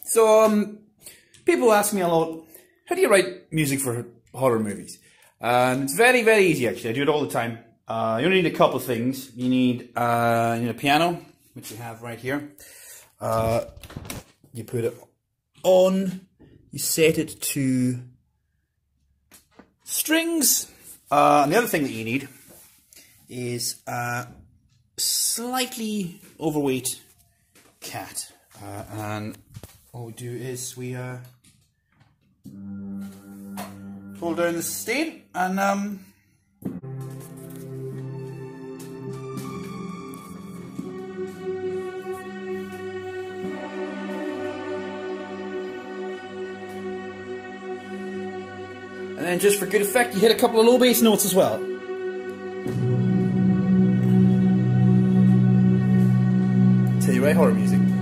People ask me a lot, how do you write music for horror movies? And it's very, very easy actually. I do it all the time. You only need a couple of things. You need a piano, which you have right here. You put it on, you set it to strings. And the other thing that you need is a slightly overweight cat. And what we do is we pull down the sustain and then just for good effect you hit a couple of low bass notes as well. Tell you right, horror music.